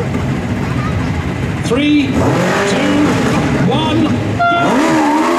3, 2, 1, go!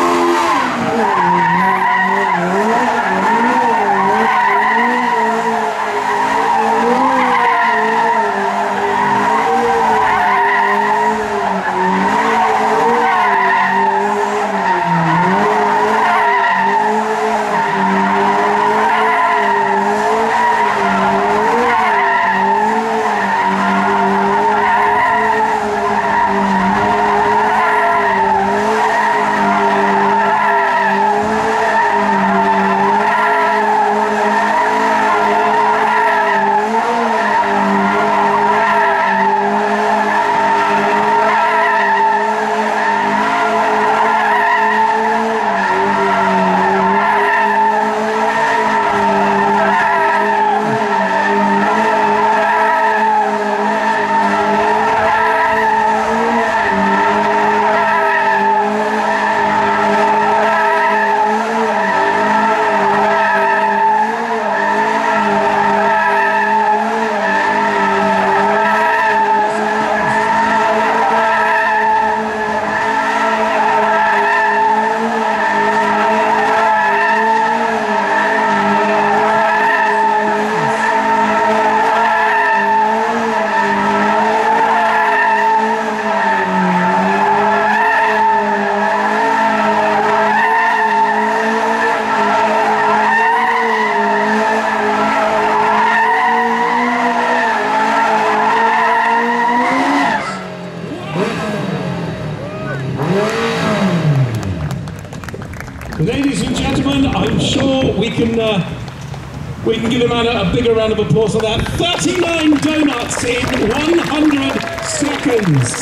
Ladies and gentlemen, I'm sure we can give him a bigger round of applause for that. 39 donuts in 100 seconds.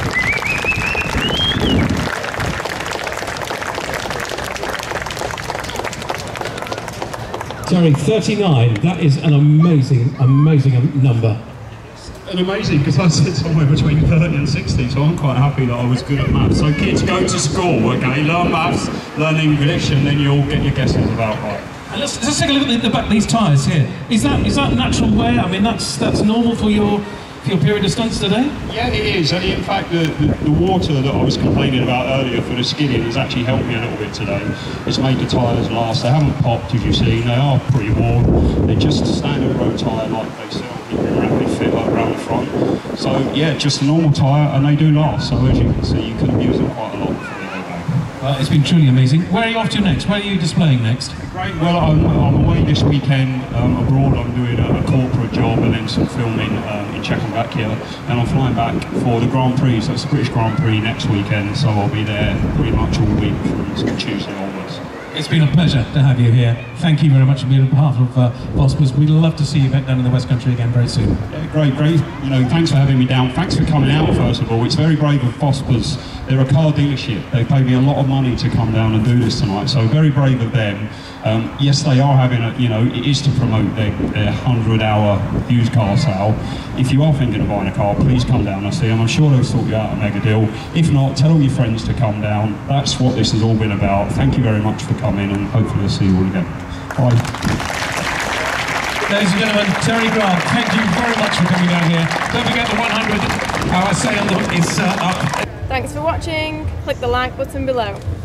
Sorry, 39. That is an amazing, amazing number. And amazing, because I said somewhere between 30 and 60, so I'm quite happy that I was good at maths. So kids, go to school, okay, learn maths, learn English, and then you'll get your guesses about right. And let's take a look at the back of these tyres here. Is that natural wear? I mean, that's normal for your period of stunts today? Yeah, it is. And in fact, the water that I was complaining about earlier for the skidding has actually helped me a little bit today. It's made the tyres last. They haven't popped, as you see. They are pretty warm. They're just a standard road tyre like they sell. Rapid fit like around the front. So yeah, just a normal tyre, and they do last. So as you can see, you can abuse them quite a lot before they go back. Well, it's been truly amazing. Where are you off to next? Where are you displaying next? Great. Well, I'm away this weekend abroad. I'm doing a corporate job and then some filming in Czechoslovakia, and I'm flying back for the Grand Prix. So it's the British Grand Prix next weekend. So I'll be there pretty much all week from Tuesday onwards. It's been a pleasure to have you here. Thank you very much on behalf of Vospers. We'd love to see you back down in the West Country again very soon. Yeah, great. You know, thanks for having me down. Thanks for coming out, first of all. It's very brave of Vospers. They're a car dealership. They paid me a lot of money to come down and do this tonight, so very brave of them. Yes, they are having it is to promote their 100-hour used car sale. If you are thinking of buying a car, please come down and see them. I'm sure they'll sort you out a mega deal. If not, tell all your friends to come down. That's what this has all been about. Thank you very much for coming, and hopefully I'll see you all again. Bye. Ladies and gentlemen, Terry Grant, thank you very much for coming down here. Don't forget the 100-hour sale is up. Thanks for watching. Click the like button below.